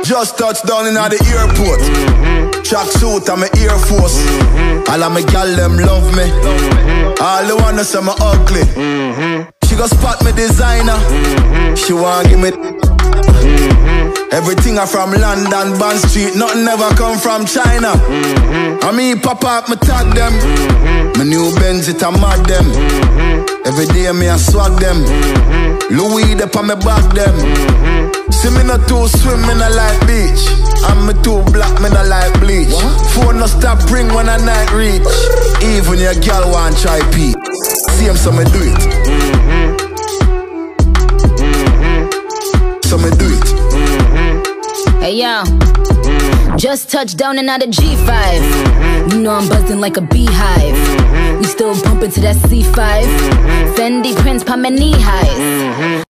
Just touched down in the airport. Track suit and my Air Force. All of my gal them love me. All the wanna say me ugly. She go spot me designer. She want give me everything I from London, Bond Street. Nothing ever come from China. I mean pop up, me tag them. My new Benz it a mad them. Every day me a swag them. Louis up on me back them. See me not too swim, me not like beach. And me too black, me not like bleach. Phone no stop ring when a night reach. Even your girl want try pee. See him so me do it. So me do it. Hey yo, just touched down and out of G5. You know I'm buzzing like a beehive. We still bumping to that C5. Fendi prints pa my knee highs.